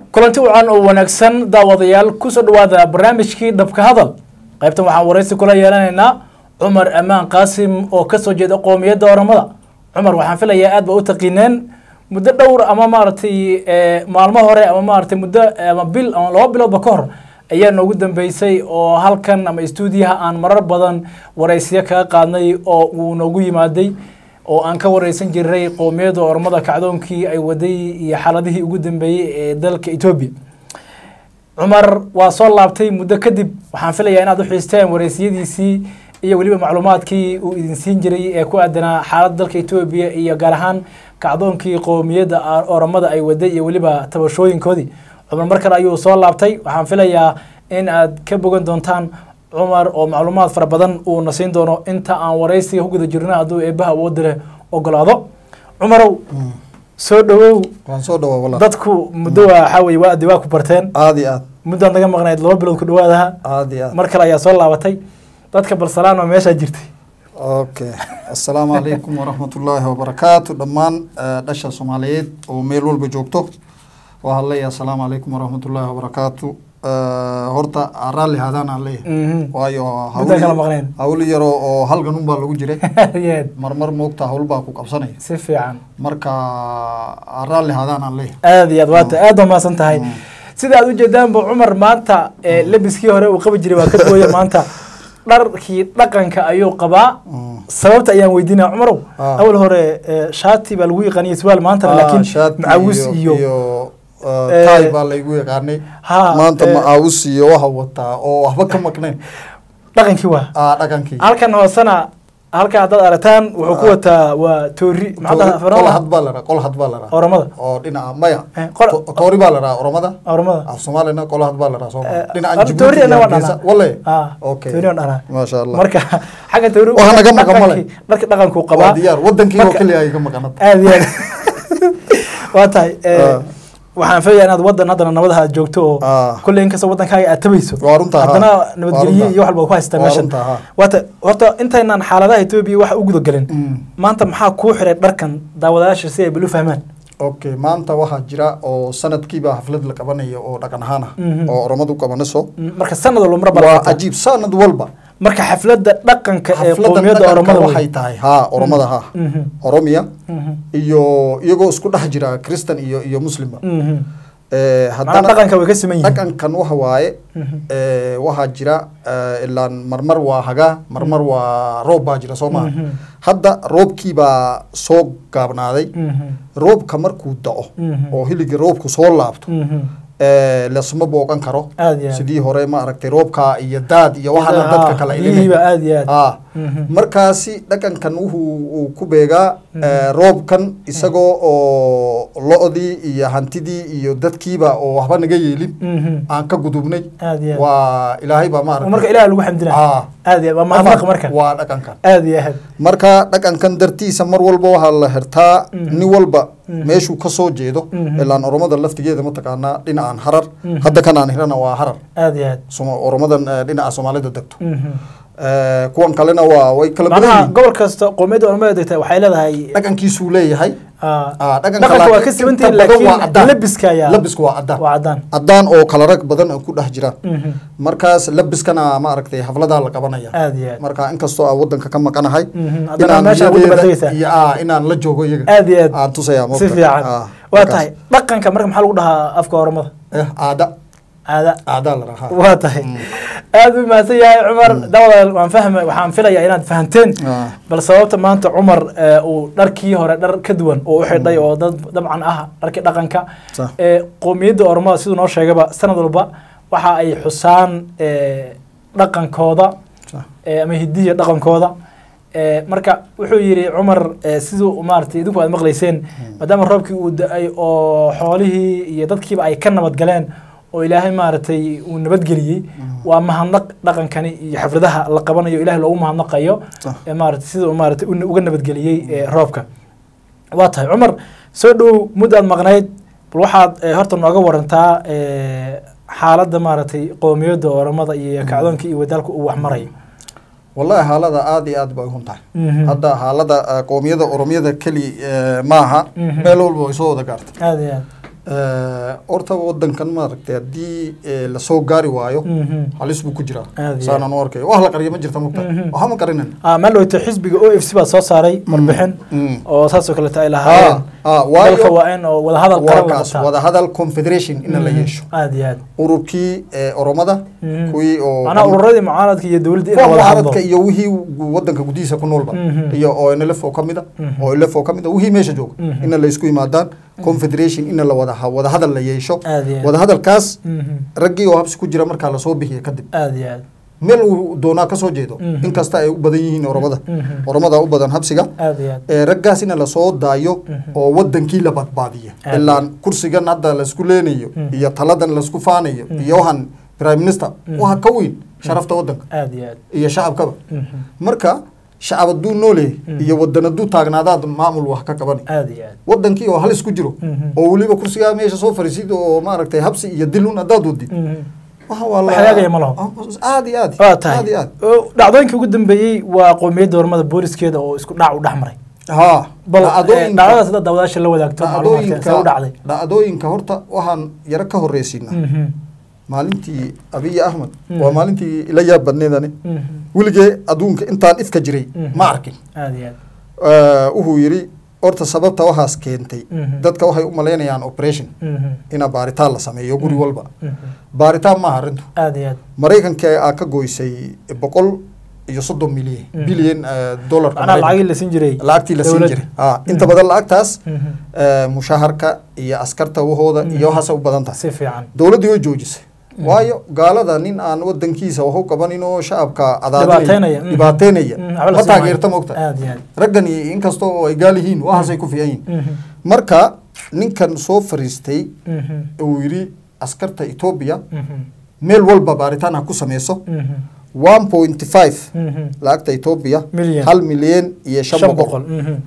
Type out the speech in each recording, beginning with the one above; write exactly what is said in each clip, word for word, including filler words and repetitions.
kulanti wacan oo wanaagsan daawadayaal ku soo dhawaada barnaamijkii dhabka hadal qaybtan waxaan wareysi kula yeelanaynaa Cumar Amaan Qaasim oo ka soo jeeda qoomiyadda Oromada. Cumar waxaan filayaa aad ba u taqiineen muddo dhowr ama maartay maalmo hore ama maartay muddo ama bil ama laba bilood ka hor ayaa noogu dambeysay oo halkan ama stuudiyaha aan marar badan wareysiyo ka qaadnay oo uu noogu yimaaday oo aan ka wareysan jiray qoomiyadda Oromada kacdoonkii ay waday iyo xaaladihii ugu dambeeyay ee dalka Itoobiya. Cumar waa soo laabtay muddo kadib waxaan filayaa inaad u xiisteen wareysiyadiisii iyo waliba macluumaadkii uu idin siin jiray ee ku aadanaa xaaladda dalka Itoobiya iyo gaar ahaan kacdoonkii qoomiyadda Oromada ay waday iyo waliba tabashooyinkoodii. Cumar markale ayuu soo laabtay waxaan filayaa in aad ka bogan doontaan Cumar oo macluumaad fara badan uu nasiin doono inta aan wareysiga ku guda jirnaa haduu eebaha awood leh ogolaado. Cumarow soo dhawow waan soo dhawow walaal dadku muddo waxa way waa diwaa ku barteen aadi aad muddo naga maqnayd laba bilood ku dhawaadaha aadi aad markale ayaa soo laabatay dadka balsalaan oo meesha jirtay. okay assalaamu alaykum wa rahmatullahi wa barakatuh dhammaan dhasha Soomaaliyeed oo meel walba joogto waa leeyahay assalaamu alaykum wa rahmatullahi wa barakatuh horta raalli hadaan aan leeyahay waayo hawl yar oo halgan un baa lagu jiray marmar moogta hawl baa ku qabsanay si fiican marka raalli hadaan aan leeyahay aad iyo aad waata aad ma san tahay sida aad u jeedaan ba Cumar maanta labiskii hore uu qabi jiray waa ka gooyay maanta dharkii dhaqanka ayuu qabaa sababta ayaan weydiinaa Cumarow awal hore shaati baa lagu yaqaanay su'aal maanta laakiin macawis iyo taay baa la igu yaqaanay maanta maawus iyo waxa wata oo waxba ka maqneen dhaqankii waa ah dhaqankii halkan hoosana halka dad arataan wuxuu ku wataa waa toori maxaa qol had baa la qol had baa la Oromada oo dhinaca maya toori baa la Oromada Oromada af Soomaalina qol had baa la Soomaaliya dhinaca Djibouti toori ana wadana wallahi okay toori ana ma sha Allah marka xaga toori waxa naga maqan malay marka dhaqanku qabaa diyaar wadankii oo kaliya ay ka maqanad aad iyo waa tahay waxaan filayaa inaad wadan hadana nabadaha joogto oo kulli in kasta wadankaaga aad tabayso hadana nabadgeliyo iyo wax walba ku haystaa meeshan wata horta intaynaan xaaladaha Itoobiya wax u gudo galin maanta maxaa ku xiray dharkan daawadayaasha si ay bulu fahmaan okay maanta waxa jira oo sanadkiiba xaflad la qabanayo oo dhaqan ahaan ah oo Oromadu qabanayso marka sanad walba mar waa ajiib sanad walba marka xafladda dhaqanka ee qoomiyadda Oromada waxay tahay ha Oromada ha Oromiya iyo iyagoo isku dhex jira Kristan iyo iyo Muslimba ee haddana dhaqanka way ka sameeyeen dhaqankan waxa waaye ee waxa jira ilaan marmar waa haga marmar waa roob baa jira Soomaa hadda roobkii baa soo gaabnaaday roobka markuu da'o oo hiliga roobku soo laabto ee la suma booqan karo sidii hore ma aragtay roobka iyo daad iyo waxa dadka kala ilaahay ah markaasi dhaqankan wuxuu ku beegaa roobkan isagoo oo lo'dii iyo hantidii iyo dadkiiba oo waxba naga yeelin aan ka gudubnay waa ilaahay ba ma aragtay marka ilaahay lagu xamdinaa aad iyo ma mahadnaq marka waa dhaqankan aad iyo aad marka dhaqankan dartiisa mar walba waxa la xirtaa ni walba meeshu ka soo jeedo ilaan Oromada laftigeeda ma taqaana dhinacaan harar hadda kan aan hirana waa harar aad iyo aad Soomaa Oromadan dhinaca Soomaalida degto ee kuwan kalena waa way kala badan yihiin gobol kasta qoomiyadda Oromada degta waxay leedahay dhaqankiisu leeyahay ah dhaqanka waa ka simantiin laakiin labiska ayaa labisku waa cadaan waa cadaan cadaan oo kala rag badan ku dhex jira markaas labiskana ma aragtay xaflada la qabanaya aad iyo aad marka inkastoo aan wadanka ka maqanahay inaan meesha ugu badaysaa iyo inaan la joogo iyaga aad iyo aad aan tusaya si fiican waa tahay dhaqanka marka maxaa lagu dhahaa afka Oromada eh aada aada aada la raha waa tahay aad u mahadsan yahay Cumar dawada waan fahmay waxaan filayaa inaad fahanteen bal sababta maanta Cumar uu dharkii hore dhar ka duwan oo u xidhay oo dad dabcan ah dharkii dhaqanka ee qoomiyadda Oromada sidoo noo sheegaba sanad walba waxa ay xusaan ee dhaqankooda ee ama hidiya dhaqankooda ee marka wuxuu yiri Cumar sidoo maartay idinku aad maqlayseen maadaama roobkii uu da'ay oo xoolihii iyo dadkiiba ay ka nabad galeen oo ilaahay maartay uu nabad geliyay waa mahadnaq dhaqankani iyo xafladaha la qabanayo ilaahay loogu mahadnaqayo ee maartay sidoo maartay uga nabad geliyay roobka waa tahay Cumar soo dhow muddo maqnayd bal waxaad horta nooga warantaa ee xaaladda maartay qoomiyadda Oromada iyo kacdoonka iyo wadalka uu wax maray والله هالدا عادي عاد بقولهم تاع هذا هالدا قومية أورومية كلي معها ملول بيسووا ذكرت عادي عاد horta wadankan maaragtay haddii lasoo gaari waayo halis buu ku jiraa saanaan u arkay wax la qariyo ma jirta mugta waxa ma qarinan ah ma loo tahay xisbiga O F C baa soo saaray marbixin oo saas oo kale tahay lahaayeen ah waayo waa in wada hadal qaran wada hadal confederation in la yeesho aad iyo aad ururkii oromada kuwii oo ana ururadii mucaaradka iyo dawladda in wada hadalka iyo wixii wadanka gudihiisa ku noolba iyo O N L F oo kamida oo L F oo kamida wixii meesha jooga in la isku yimaadaan confederation in la wada wada hadal la yeesho wada hadalkaas ragii oo habsi ku jira marka la soo bixiyo kadib aad iyo aad meel uu doonaa ka soo jeedo inkasta ay u badan yihiin oromada oromada u badan habsiga ee raggaas in la soo daayo oo wadankii la badbaadiyo ilaa kursigan hadda la isku leenayo iyo taladan la isku faanayo iyo waxan prime minister waxa ka weyn sharafta wadanka aad iyo aad iyo shacabka marka shacab duu noole iyo wadana duu taagnaadaad maamul wax ka qaban aad iyo aad wadankii oo halis ku jiro oo waliba kursiga meesha soo fariisid oo maaragtay habsi iyo dilun adaad wadid waxa wala xayaaga ma laho aad iyo aad aad iyo aad dhacdooyinka ugu dambeeyay waa qoomiyadda hormada booliskeeda oo isku dhac u dhaxmaray ha dhacdadaas sida dawadaasha la wadaagto macluumaadka u dhacday dhacdooyinka horta waxaan yara ka horeysiinaa maalintii Abiy Ahmed waa maalintii ila yaab badneedani wiligee adduunka intaan ifka jiray ma arkin aad iyo aad wuxuu yiri horta sababta waxaas keentay dadka waxay u maleynayaan operation ina baaritaan la sameeyo guri walba baaritaan ma arintu aad iyo aad Mareykanka ay ka gooysay boqol iyo soddon milyan bilyan dollar ana lacag la siin jiray lacagtii la siin jiray ha inta badan lacagtaas mushaharka iyo askarta wahooda iyo waxa u badan tahay si fiican dawladdu way joojisay waayo gaalada nin aan wadankiisa wax u qabanin oo shacabka adaadinaya dibaateynaya ma taageerta moogta raggani inkastoo ay gaal yihiin waxaasay ku fiican yihiin marka ninkan soo fariistay uu yiri askarta Ethiopia meel walba baaritaan ku sameeyso one point five lacagta Ethiopia hal milyan iyo shan boqol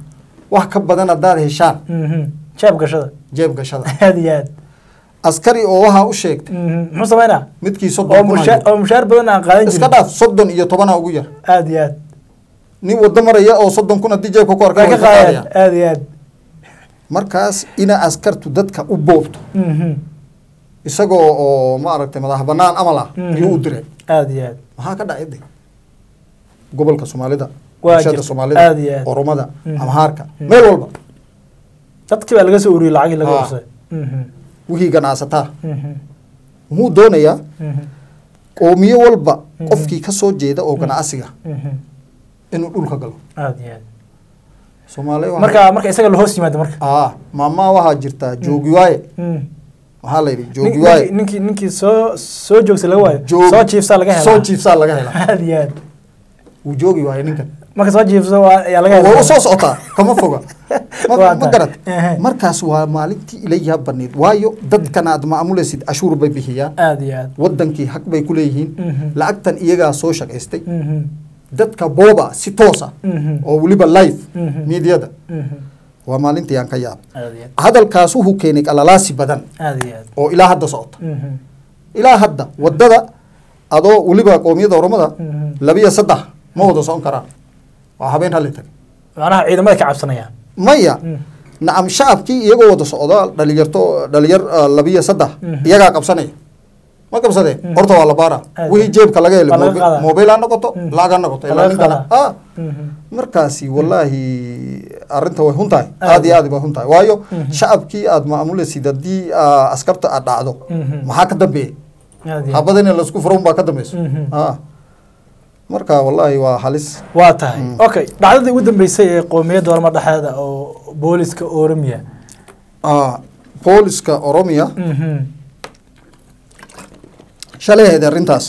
wax ka badan hadaad heshaan jeeb gashada jeeb gashada aad iyo aad askari oo waxa u sheegtay muxuu sameeyna midkii soddon oo mushaar badan aan qaadan jirin iska dhaaf soddon iyo toban ugu yar aad iyo aad ni wada maraya oo soddon kuna dijay ku korka ka qaadaya aad iyo aad markaas ina askartu dadka u boobto isagoo oo ma aragtay madax banaan amal ah iyo u diray aad iyo aad waxa ka dhacay gobolka Soomaalida waajida Soomaalida Oromada Amhaarka meel walba dadkii baa laga soo uriyay lacag laga warsay wixii ganacsataa wuu doonayaa qoomiyo walba qofkii ka soo jeeda oo ganacsiga inuu dhulka galo aad iyo aad Soomaaliya marka marka isaga la hoos yimaado marka ah maama waxa jirta joogi waaye waxa la yiri joogi waaye ninkii ninkii soo soo joogsa laga waayo soo jiifsa laga helaa soo jiifsa laga helaa aad iyo aad uu joogi waaye ninkan marka soo jiifso ayaa laga helaa oo soo socota kama foga ma garad markaas waa maalintii ilayha baneed waayo dadkan aad maamulaysid ashuur bay bixiyaan aad iyo aad wadankii xaq bay ku leeyihiin lacagtan iyaga soo shaqaystay dadka booba si toos ah oo waliba live meediada waa maalintii aan ka yaab hadalkaas uu keenay qalalaasi badan aad iyo aad oo ilaa hadda socota ilaa hadda wadada adoo waliba qoomiyada Oromada labiya saddex ma wada soo karaan waa habeen hal tag macnaha ciidamada ka cabsanayaan maya nacam shacabkii iyagoo wada socda dhalinyarto dhalinyar labiya saddex iyaga qabsanay ma qabsadeen horta waa la baara wixii jeebka laga helay mobile noqoto lacag noqoto ilaa ninkana ah markaasi wallahi arinta way huntahay aad iyo aad bay huntahay waayo shacabkii aad maamulaysid hadii askarta aad dhacdo maxaa ka dambeeyay habadana la isku furan baa ka dambeeyay ah marka wallahi waa halis waa tahay okay dhacdadii ugu dambeysay ee qoomiyadda Oromada dhaxdeeda oo booliska Oromia ah booliska Oromia shaleeyada arintaas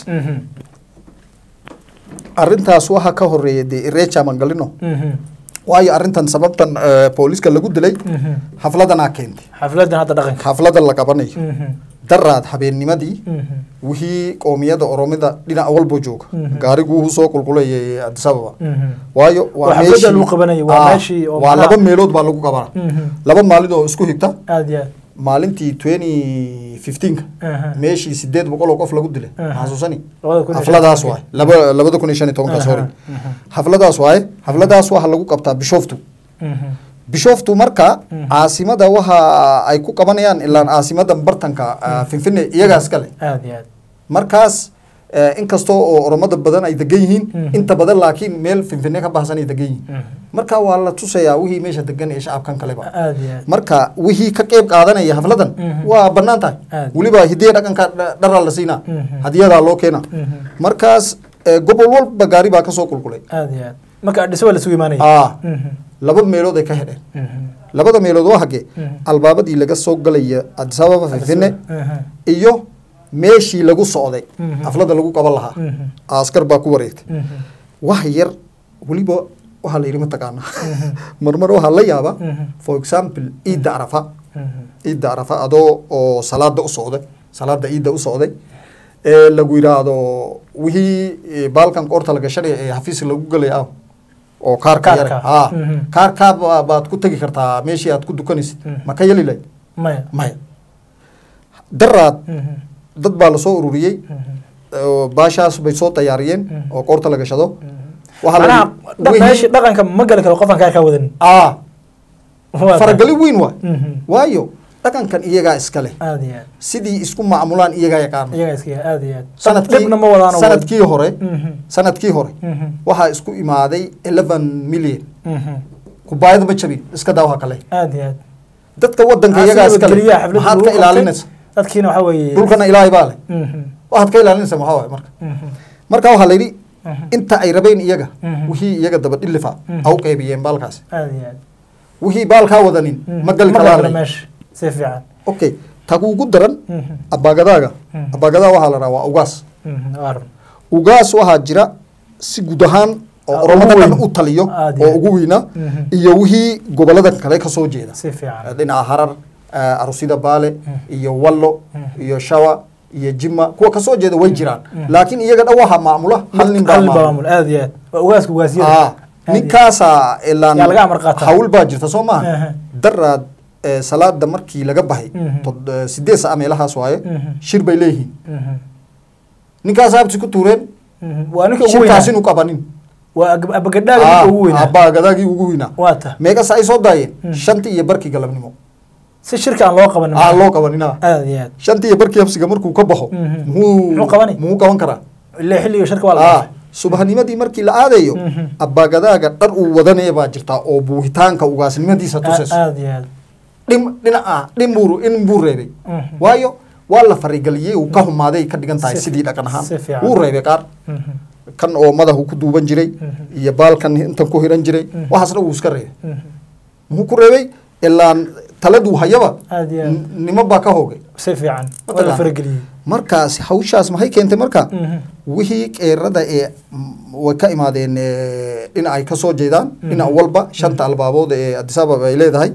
arintaas waxa ka horeeyay de Recha Mangalino waayo arintan sababtan booliska lagu dilay xafladana keentay xafladan hadda dhaqanka xafladan la qabanayo daraad habeennimadii wixii qoomiyada Oromada dhinac walba jooga gaarigu uu soo qulqulayay Addis Ababa waayo waa meeshii lagu qabanayay waa meeshii waa laba meelood baa lagu qabanaa laba maalin oo isku xigta aad iyo maalintii twenty fifteen meeshii sideed boqol oo qof lagu dilay xasuusani xafladaas waay laba labada kun iyo shan iyo toban ka soo xafladaas waay xafladaas waxa lagu qabtaa Bishoftu bishoftu marka caasimada waxa ay ku qabanayaan ilaa caasimada bartanka finfine iyagaas kale aad iyo aad markaas inkastoo oo oromada badan ay degan yihiin inta badan laakiin meel finfine ka baxsan ay degan yihiin marka waa la tusayaa wixii meesha degan ee shacabkan kale ba aad iyo aad marka wixii ka qayb qaadanaya hafladan waa banaan tahay waliba hidiye dhaqanka dhar la siina hadiyada loo keena markaas gobol walba gaari baa ka soo qulqulay aad iyo aad marka dhismo la sugi maanay ah laba meelood ay ka xidheen labada meelood waa hage albaabadii laga soo galaya Addis Ababa finfine iyo meeshii lagu socday aflada lagu qaban lahaa askar baa ku wareegtay wax yar waliba waxa la yiri ma taqaana marmar waxa la yaaba for example Eid Arafa Eid Arafa adoo oo salaada u socday salaada Eid u socday ee lagu yiraahdo wixii baalkan qorta laga shalay ee xafiis lagu galay ah oo kaarka yar ah kaarka baad ku tagi kartaa meeshii aad ku dukanaysid ma ka yeli lay maya maya daraad dad baa la soo ururiyay baashaas bay soo tayaariyeen oo qorta laga shado waxa la meeshii dhaqanka ma gali karo qofan kaarka wadan ah faragali weyn waa waayo dhaqankan iyaga iska leh aad iyo aad sidii isku maamulaan iyaga yaqaan iyaga iska aad iyo aad sanadkii ma wadaan sanadkii hore sanadkii hore waxa isku imaaday eleven million kubaayada ma jabin iska daawa kale aad iyo aad dadka wadanka iyaga iska leh maxaad ka ilaalinaysaa dadkiina waxa weeye dhulkana ilaahay baa leh waxaad ka ilaalinaysaa maxaa waaye marka marka waxa la yiri inta ay rabeen iyaga wixii iyaga daba dhilifa aw qaybiyeen baalkaas aad iyo aad wixii baalka wadanin ma gal kala meesh si fiican okay tagu ugu daran abagadaga abagada waxa la rabaa ugaas ugaas waxa jira si guud ahaan oo oromada dhan u taliyo oo ugu weyna iyo wixii gobolada kale ka soo jeeda si fiican dhinaca harar arusida baale iyo wallo iyo shawa iyo jimma kuwa ka soo jeeda way jiraan laakiin iyaga dhan waxa maamula hal nin baa maamul aad iyo aad ugaasku ugaasiyada ninkaasa ilaan hawl baa jirta soo maaha daraad salaada markii laga baxay sideed saac meelahaas waaye shir bay leeyihiin ninkaas abti ku tuureen waa ninka ugu weynaa inuu qabanin waa abagadaagii ugu weynaa abagadaagii ugu weynaa waata meeqa saa ay soo daayeen shantii iyo barkii galabnimo si shirka aan loo qabanin aan loo qabanin aad iyo aad shantii iyo barkii habsiga markuu ka baxo muxuu qabanay muxuu qaban karaa ilaa xilliga shirka waa la subaxnimadii markii la aadayo abaagadaaga dhar uu wadanaya baa jirtaa oo buuhitaanka ugaasnimadiisa tusayso aad iyo aad dhim dhinaca dhim buu in buu reebay waayo waa la farigaliyay uu ka humaaday ka dhigan tahay sidii dhaqan ahaan uu reebay qaar kan oo madaxu ku duuban jiray iyo baalkan intan ku hiran jiray waxaasna uu iska reebay muxuu ku reebay ilaa taladu hayaba nimo baa ka hoogay si fiican wada farageliyay markaas hawshaas maxay keentay marka wixii qeerada ee way ka imaadeen dhinac ay ka soo jeedaan dhinac walba shanta albaabood ee Addis Ababa ay leedahay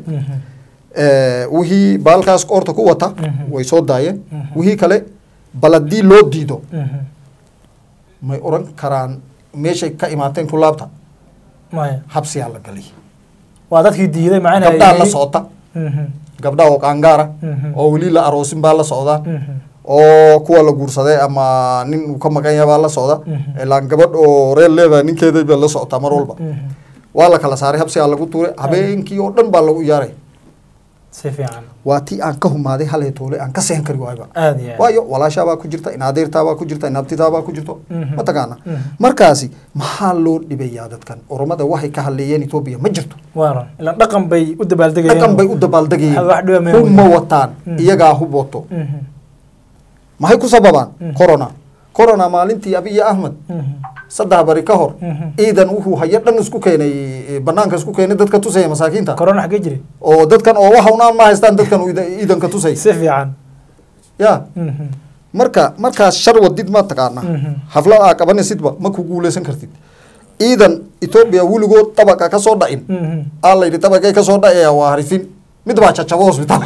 wixii baalkaas qoorta ku wata way soo daayeen wixii kale baladii loo diido may oran karaan meeshay ka imaateen ku laabta maya habsiyaa la galay waa dadkii diiday macnaheedu gabdhaha la socota gabdhaha oo qaangaara oo weli la aroosin baa la socdaa oo kuwa la guursaday ama nin uu ka maqan yahay baa la socda ilaa gabadh oo reer leedahay ninkeeda baa la socotaa mar walba waa la kala saaray habsigaa lagu tuuray habeenkii oo dhan baa lagu iyaaray si fiican waa tii aan ka humaaday halay toole aan ka seen kari waayba aad iyo waayo walaashaa baa ku jirta inaadeertaa baa ku jirta inaabtitaa baa ku jirto ma taqaana markaasi maxaa loo dhibayaa dadkan oromada waxay ka hadleeyeen Ethiopia ma jirto waaran ilaa dhaqan bay u dabaaldegayeen dhaqan bay u dabaaldegayeen huma wataan iyagaa hub wato maxay ku sababaan corona corona maalintii Abiy Ahmed saddex bari ka hor ciidan wuxuu hay'ad dhan isku keenay banaanka isku keenay dadka tusaya masaakiinta corona xagee jiray oo dadkan oo waxa una ma haystaan dadkan ciidan ka tusay si fiican ya marka markaas shar wadid ma taqaana xaflad aa qabanaysidba ma ku guuleysan kartid ciidan Ethiopia wiligood tabaqa ka soo dhacin alla yiri tabaqay ka soo dhacaya waa harifin mid baa jajabo hospital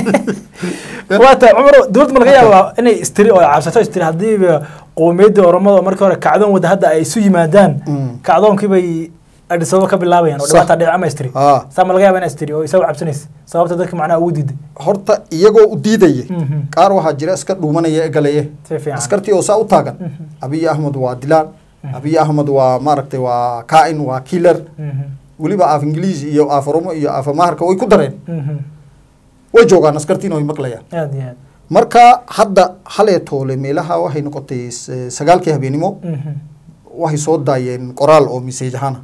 waata umar dawlad ma laga yaabaa inay istiri oo cabsato istiri hadii qoomiyada oromada markii hore kacdoon wada hadda ay isu yimaadaan kacdoonkii bay Addis Ababa ka bilaabayaan oo dhibaato dhinaca ma istiri sama laga yaabaa in istiri oo isagu cabsanaysa sababta dadka macnaha ugu diiday horta iyagoo u diidayay qaar waxa jira iska dhuumanaya galaya askartii oo saa u taagan Abiy Ahmed waa dilaan Abiy Ahmed waa maaragtay waa kaa'in waa killer weliba af ingiliisi iyo af oromo iyo af maharka way ku dareen way joogaan askartiina way maqlayaan aad iyo aad marka hadda halee toole meelaha waxay noqotay sagaalkii habeenimo waxay soo daayeen qoraal oo message ahaan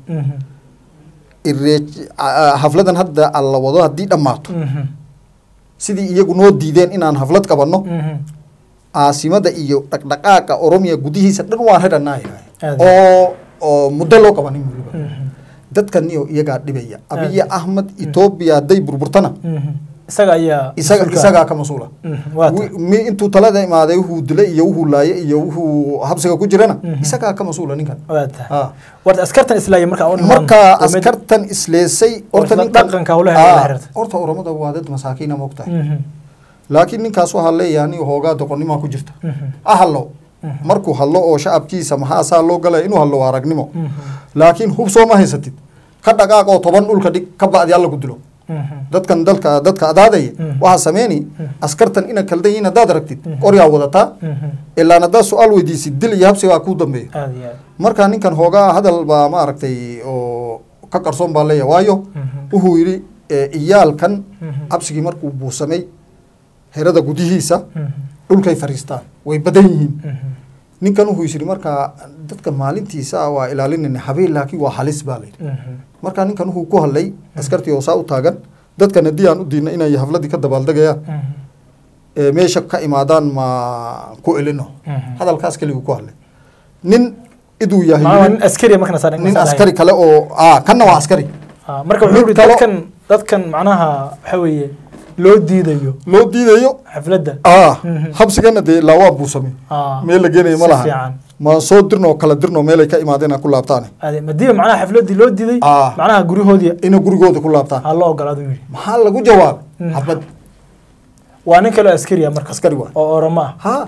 hafladan hadda alla wado haddii dhammaato sidii iyagu noo diideen inaan haflad qabanno caasimada iyo dhaqdhaqaaqa oromiya gudihiisa dhan waan hedhanaa oo oo muddo loo qabanin weliba dadkan iyo iyagaa dhibaya abiy ahmed etoobiya hadday burburtana isaga ayaa isaga isagaa ka mas-uula intuu talada imaaday wuxuu dilay iyo wuxuu laayay iyo wuxuu habsiga ku jirana isagaa ka mas-uula ninkan warta askartan islaaya marka marka askartan isleesay horta dhaqanka hawlaha xiriirta horta oromada waa dad masaakiina moogtahay laakiin ninkaas waxaa leeyahay aniga hoogaa doqonnima ku jirta ahalo markuu hadlo oo shacabkiisa maxaa saa loo galaya inuu hadlo waa aragnimo laakiin hub soo ma haysatid ka dhaqaaq oo toban dhulka dhig ka bacdi alla ku dilo dadkan dalka dadka adaadaya waxaa sameyni askartan ina kaldan yihiin haddaad aragtid qoryaa wadataa ilaan haddaad su-aal weydiisid dil iyo habsigaa kuu dambeeya marka ninkan hoogaa hadal baa ma aragtay oo ka qarsoon baa leeyahay waayo wuxuu yidhi iyaalkan habsigii markuu buusamay herada gudihiisa dhulkay fariistaan way badan yihiin ninkan wuxuu yidhi markaa dadka maalintiisa waa ilaalinayna habeen laakiin waa halis baa layidhi markaa ninkan wuxuu ku hadlay askartii oo saa u taagan dadkan haddii aan u diidna inay hafladii ka dabaaldegayaan meesha ka imaadaan ma ku elino hadalkaas keliguu ku hadlay nin iduu yahay nin askari markana nin askari kale oo ah kanna waa askari marka wuxuu yidhi dadkan dadkan macnaha waxa weeye loo diidayo loo diidayo xafladda ah habsigana dee ilaa waa buusamay meel la geenayo ma laha ma soo dirno kala dirno meelay ka imaadeen ku laabtaan madiiba macnaha xafladii loo diiday macnaha gurigoodii inay gurigooda ku laabtaan ha loo ogolaado yidhi maxaa lagu jawaabay xabad waa nin kale askari ah marka askari waa oo oromo ah ha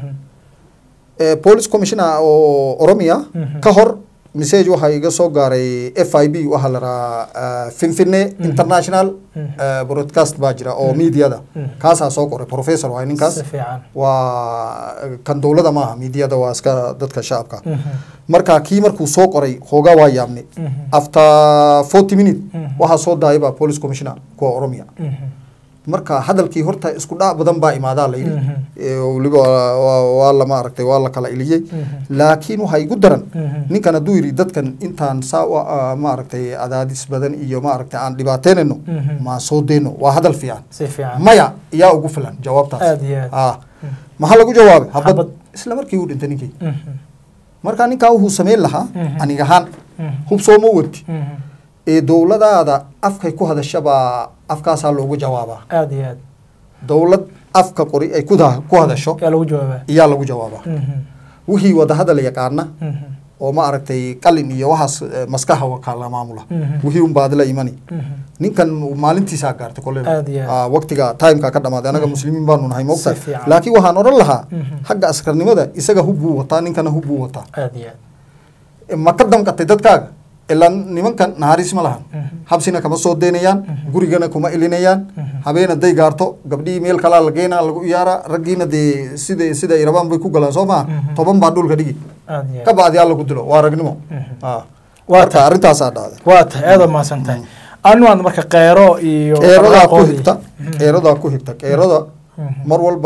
police commissioner oo oromia ka hor message waxaa iga soo gaaray f i b waxaa la rahaa finfinne international broadcast baa jira oo mediada kaasaa soo qoray professor waay ninkaas waa kan dowlada maaha mediada waa iska dadka shacabka marka kii markuu soo qoray hoogaa waa yaabnay after forty minute waxaa soo daayay baa police commissioner kuwa oromia marka hadalkii horta isku dhac badan baa imaadaa la yidhi weliba waa la maaragtay waa la kala iliyey laakiin waxaa igu daran ninkan hadduu yidhi dadkan intaan saa maaragtay cadaadis badan iyo maaragtay aan dhibaateynayno maa soo deyno waa hadal fiican maya yaa ugu filan jawaabtaas maxaa lagu jawaabay habad isla markii uu dhintay ninkii marka ninkaa wuxuu sameyn lahaa aniga ahaan hub soo ma wadi ee dowladaada afkay ku hadashabaa afkaasaa loogu jawaabaa aad iyo aad dowlad afka qori ay ku ku hadasho yaa lagu jawaabaa iyaa lagu jawaabaa wixii wada hadal yaqaana oo ma aragtay qalin iyo waxaas maskaxa wakala maamula wixii un baadila imani ninkan maalintiisaa gaartay koley waqtiga timeka ka dhamaaday anaga muslimiin baanu nahay moogtahay laakiin waxaan odhan lahaa xagga askarnimada isaga hub buu wataa ninkana hub buu wataa aad iyo aad ma ka damqatay dadkaaga ilaa nimankan naharis ma lahan habsina kama soo deynayaan gurigana kuma ilinayaan habeen hadday gaarto gabdhihii meel kalaa la geenaa lagu iyaaraa raggiina dee sida sida ay rabaan bay ku galaan soo maha toban baa dhulka dhigi ka bacdi alla ku dilo waa ragnimo marka arrintaasaa dhacday waa tahay aada mahadsan tahay anu aan marka qeero iyo qeeradaa ku xigta qeeradaa ku xigta qeerada mar walba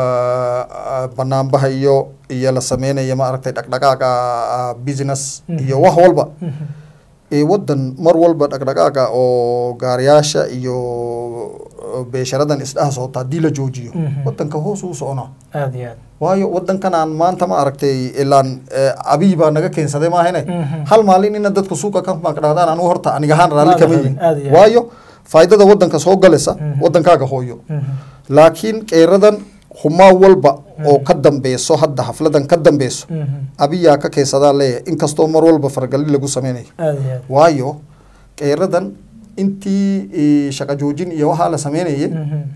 banaanbaha iyo iyo la sameynaya ma aragtay dhaqdhaqaaqa business iyo wax walba ee wadan mar walba dhaqdhaqaaqa oo gaariyaasha iyo beesharadan isdhaha socota haddii la joojiyo wadanka hoos uu soconaa aad iyo aad waayo wadankan aan maanta ma aragtay ilaan abiy baa naga keensaday maahane hal maalin ina dadku suuqa ka maaqdhaadaan anu horta aniga ahaan raalli kama yihin waayo faa'iidada wadanka soo galaysa wadankaaga hooyo laakiin qeeradan humaa walba oo ka dambeeso hadda hafladan ka dambeeso abiyaa ka keensadaa leeyahay inkastoo mar walba faragali lagu sameynayo waayo qeeradan intii shaqa joojin iyo waxaa la sameynayay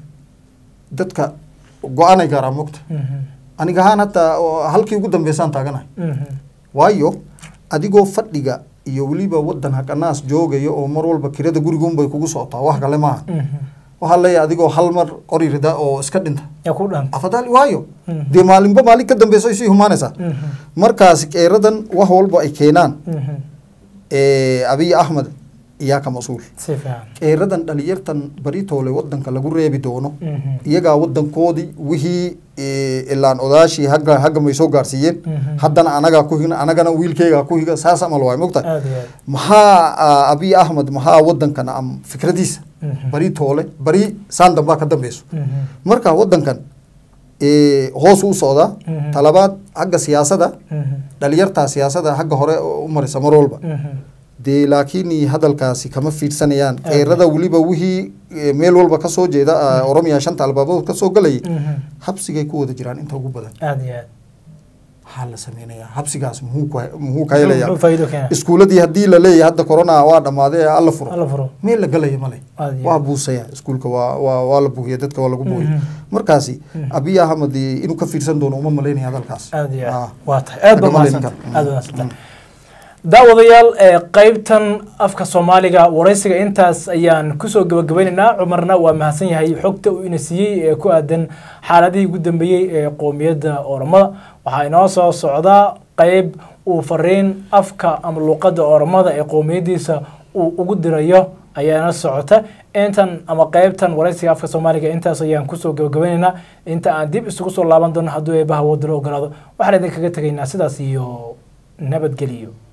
dadka go-aanay gaaraa mogta aniga ahaan hadda halkii ugu dambeysaan taaganahay waayo adigoo fadhiga iyo weliba wadan haqanaas joogayo oo mar walba kirada gurigunbay kugu socotaa wax kale maaha waxaa leeyahay adigoo hal mar qori rida oo iska dhinta afadaali waayo dee maalinba maalin ka dambeyso ay sii humaanaysaa markaasi qeeradan wax walba ay keenaan abiy ahmed iyaa ka mas-uul si fiican qeeradan dhalinyartan baritoole wadanka lagu reebi doono iyagaa wadankoodii wixii ilaan odaashii hagga hagga may soo gaarsiiyeen haddana anagaa ku higna anagana wiilkeygaa ku higa saas amal waay mogta maxaa abiy ahmed maxaa wadankan am fikradiisa baritoole bari saan dambaa ka dambeyso marka wadankan hoos u socdaa talabaad hagga siyaasada dhalinyartaa siyaasada hagga hore u marisa mar walba dee laakiin hadalkaasi kama fiirsanayaan qeyrada weliba wixii meel walba ka soo jeeda oromiya shanta albaabood ka soo galayay habsigay ku wada jiraan inta ugu badan aad iyo aad maxaa la sameynayaa habsigaas muxuu ka helayaa iskuuladii haddii la leeyahay hadda corona waa dhammaaday alla furo meel la galaya male waa buusaya iskuulka waa waa la buuhiya dadka waa lagu buuhiya markaasi abiy ahmed inuu ka fiirsan doono uma malaynaya hadalkaas aad iyo aad waa tahay aad baa mahadsan aad baa mahadsan daawadayaal qaybtan afka Soomaaliga waraysiga intaas ayaan kusoo gabagabaynaynaa Cumarna waa mahadsan yahay xogta uu ina siiyay ee ku aadan xaaladii ugu dambeeyay ee qoomiyadda Oromada waxa inoo soo socda qayb uu fariin afka ama luqadda Oromada ee qoomiyadiisa uu ugu dirayo ayaana socota intan ama qaybtan waraysiga afka Soomaaliga intaas ayaan kusoo gabagabaynaynaa inta aan dib isugu soo laaban doono hadduu eebaha wadaro ogolaado waxaan idin kaga tagaynaa sidaas iyo nabadgeliyo